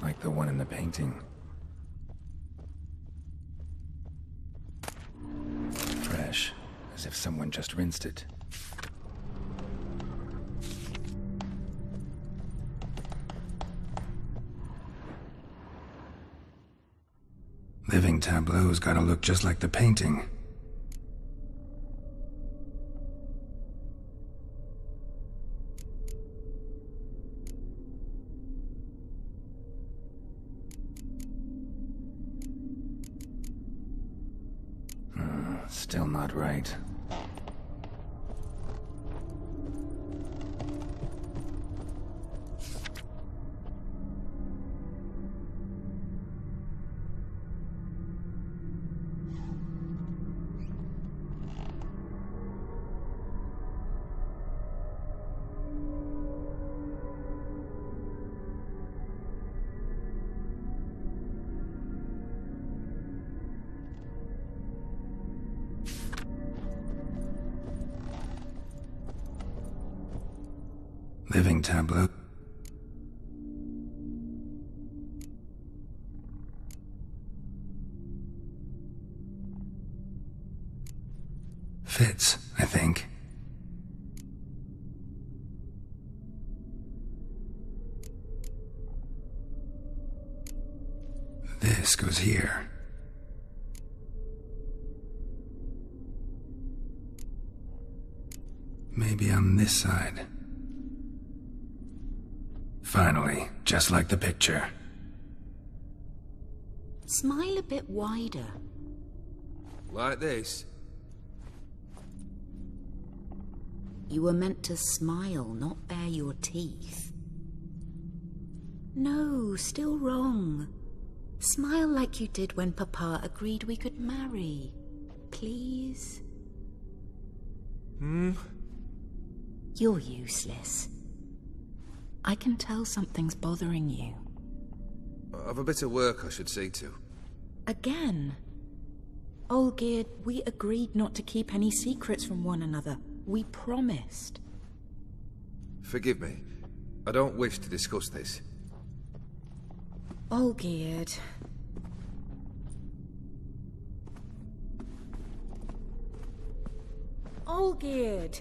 like the one in the painting. Fresh, as if someone just rinsed it. Living tableau's gotta look just like the painting. Still not right. Living tableau. Fits, I think. This goes here. Maybe on this side. Finally, just like the picture. Smile a bit wider. Like this? You were meant to smile, not bare your teeth. No, still wrong. Smile like you did when Papa agreed we could marry. Please? You're useless. I can tell something's bothering you. I've a bit of work I should see to. Again? Olgierd, we agreed not to keep any secrets from one another. We promised. Forgive me. I don't wish to discuss this. Olgierd. Olgierd!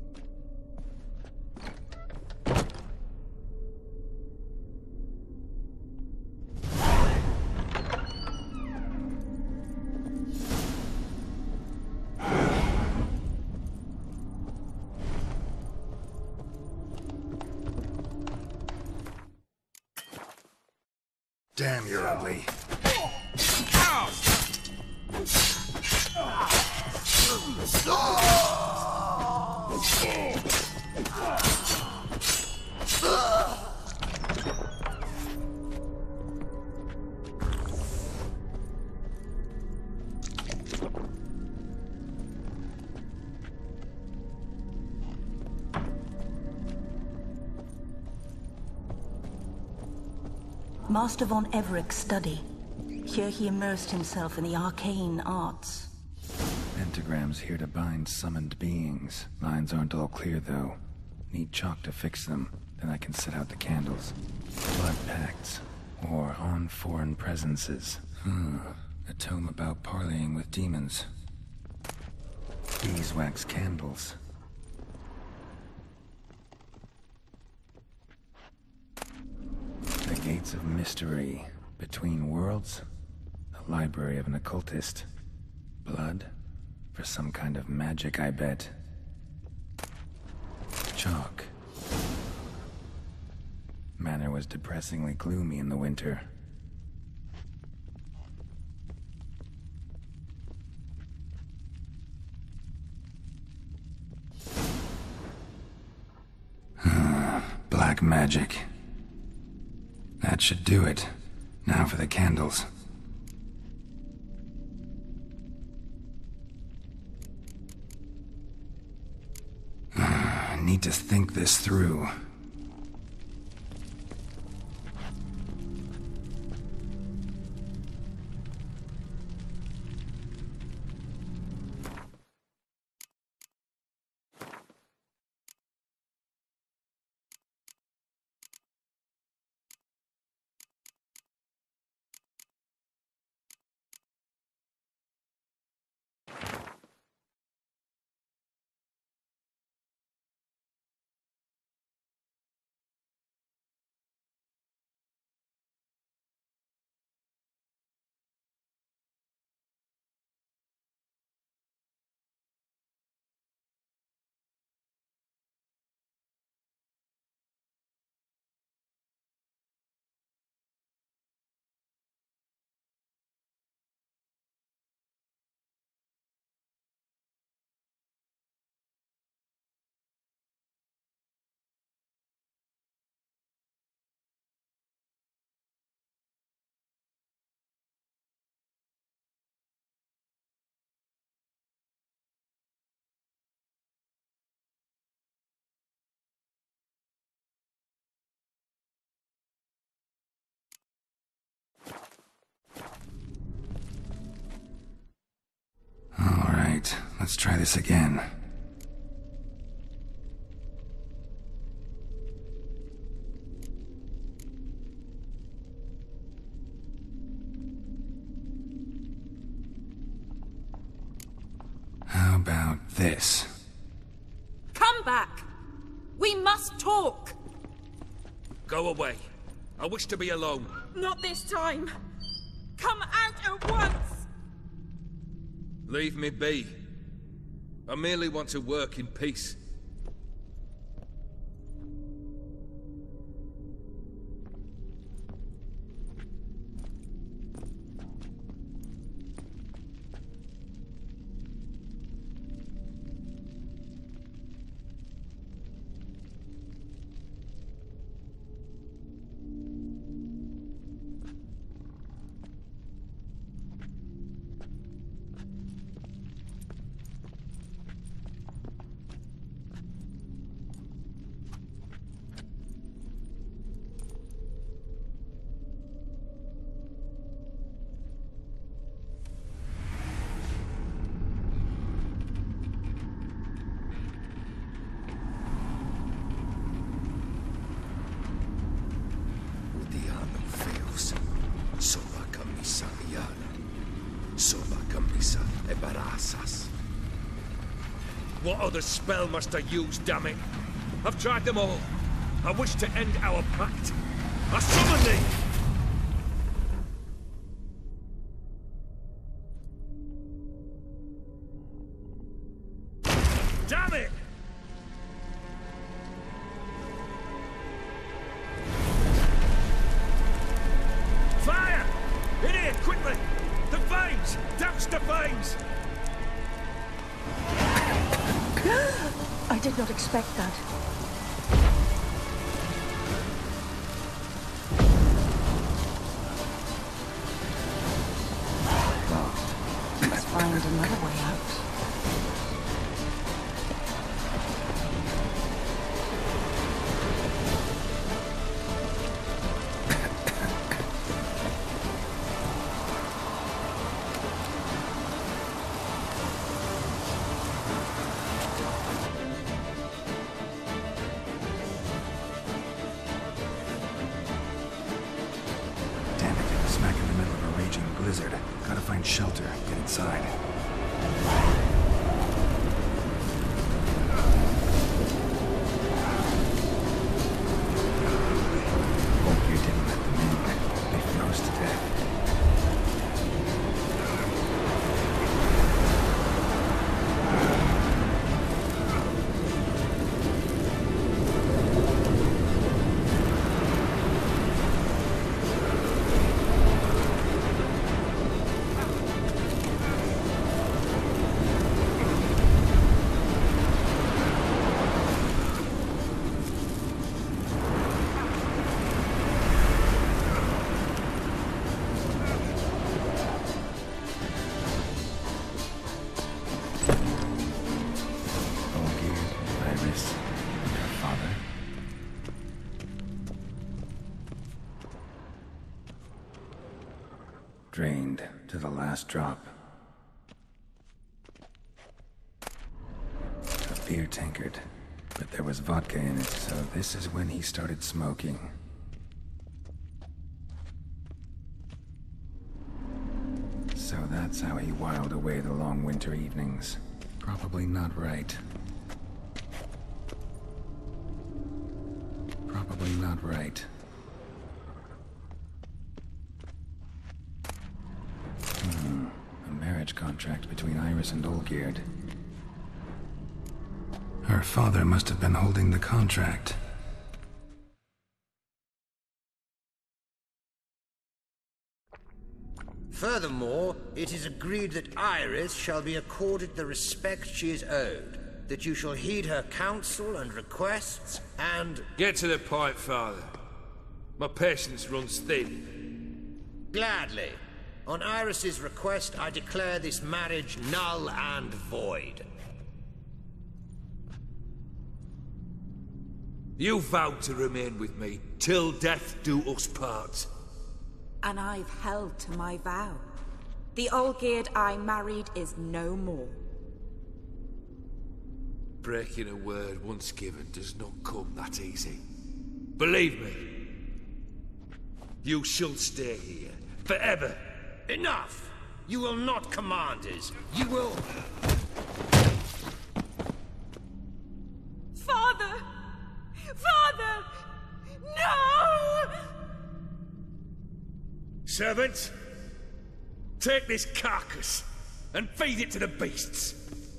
Damn, you're ugly. Master von Everek's study. Here he immersed himself in the arcane arts. Pentagrams here to bind summoned beings. Lines aren't all clear, though. Need chalk to fix them, then I can set out the candles. Blood pacts, or on foreign presences. A tome about parleying with demons. Beeswax candles. The Gates of Mystery. Between Worlds. The library of an occultist. Blood? For some kind of magic, I bet. Chalk. Manor was depressingly gloomy in the winter. Black magic. That should do it. Now for the candles. I need to think this through. Let's try this again. How about this? Come back! We must talk! Go away. I wish to be alone. Not this time! Come out at once! Leave me be. I merely want to work in peace. What other spell must I use, damn it? I've tried them all. I wish to end our pact. I summon thee! Damn it! Fire! In here, quickly! The flames! Douse the flames! I did not expect that. Let's find another way out. Blizzard. Gotta find shelter. Get inside. Hope you didn't let them in. They froze to death. Drained to the last drop. A beer tankard, but there was vodka in it, so this is when he started smoking. So that's how he whiled away the long winter evenings. Probably not right. Probably not right. A marriage contract between Iris and Olgierd. Her father must have been holding the contract. Furthermore, it is agreed that Iris shall be accorded the respect she is owed, that you shall heed her counsel and requests, and... Get to the point, Father. My patience runs thin. Gladly. On Iris's request, I declare this marriage null and void. You vowed to remain with me, till death do us part. And I've held to my vow. The Olgierd I married is no more. Breaking a word once given does not come that easy. Believe me, you shall stay here forever. Enough! You will not command us. You will... Father! Father! No! Servants, take this carcass and feed it to the beasts.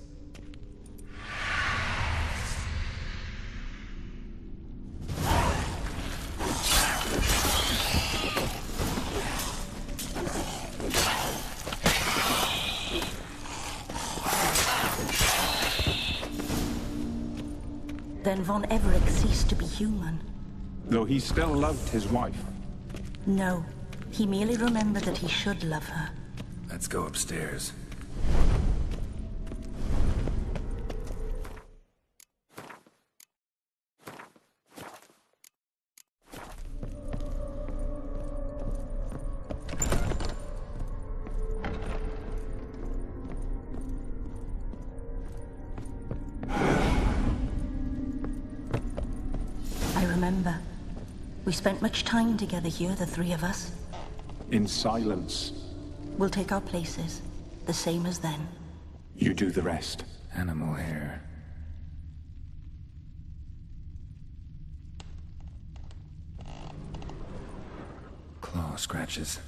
Then Von Everec ceased to be human. Though he still loved his wife. No, he merely remembered that he should love her. Let's go upstairs. I remember. We spent much time together here, the three of us. In silence. We'll take our places, the same as then. You do the rest. Animal hair. Claw scratches.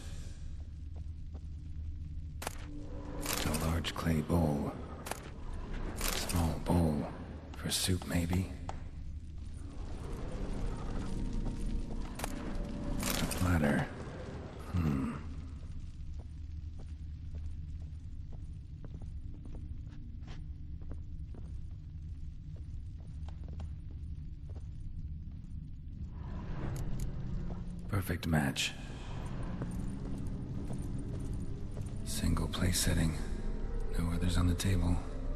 A large clay bowl. Small bowl. For soup, maybe? A platter. Perfect match. Single place setting. No others on the table.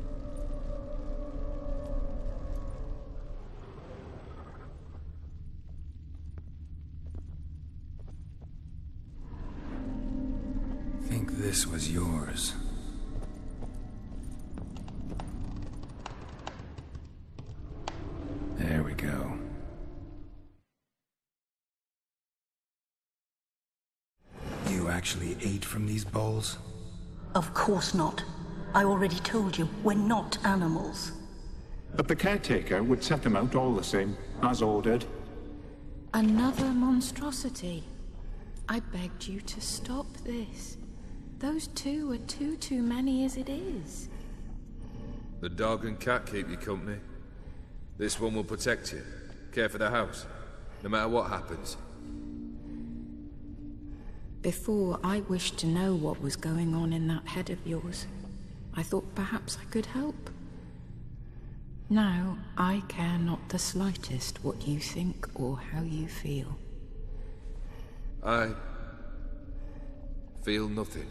Think this was yours. There we go. You actually ate from these bowls? Of course not. I already told you, we're not animals. But the caretaker would set them out all the same, as ordered. Another monstrosity. I begged you to stop this. Those two are too many as it is. The dog and cat keep you company. This one will protect you. Care for the house, no matter what happens. Before, I wished to know what was going on in that head of yours. I thought perhaps I could help. Now, I care not the slightest what you think or how you feel. I feel nothing.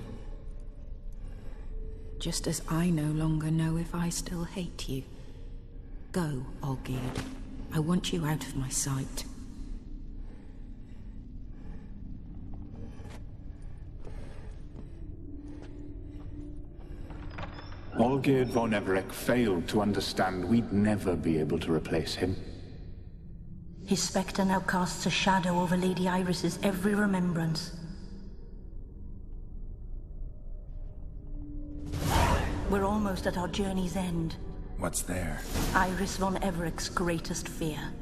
Just as I no longer know if I still hate you. Go, Olgierd. I want you out of my sight. Olgierd von Everec failed to understand we'd never be able to replace him. His spectre now casts a shadow over Lady Iris's every remembrance. We're almost at our journey's end. What's there? Iris von Everec's greatest fear.